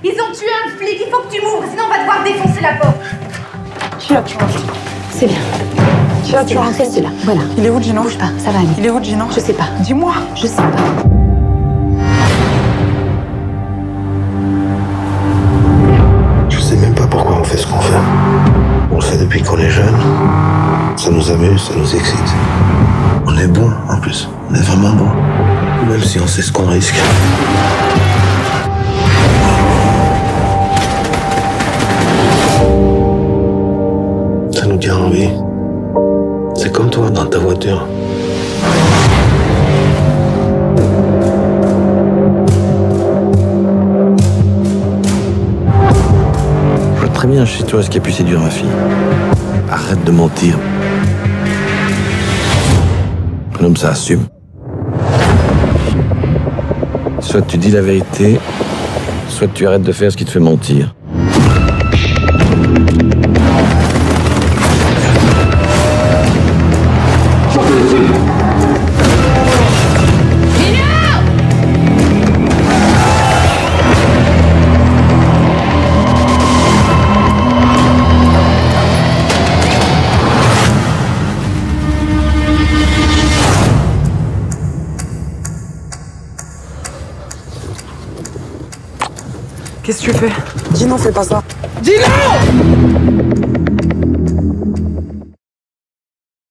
Ils ont tué un flic, il faut que tu m'ouvres, sinon on va devoir défoncer la porte. Tu l'as, tu vois. C'est bien. Tu l'as, tu vois. Reste là, voilà. Il est où, Gino? Bouge pas, ça va aller. Il est où, Gino? Je sais pas. Dis-moi. Je sais pas. Je sais même pas pourquoi on fait ce qu'on fait. On le fait depuis qu'on est jeune. Ça nous amuse, ça nous excite. On est bon, en plus. On est vraiment bon. Même si on sait ce qu'on risque. Ça nous tient en vie. C'est comme toi dans ta voiture. Je vois très bien chez toi ce qui a pu séduire ma fille. Arrête de mentir. Un homme, ça assume. Soit tu dis la vérité, soit tu arrêtes de faire ce qui te fait mentir. Qu'est-ce que tu fais? Gino, fais pas ça. Gino!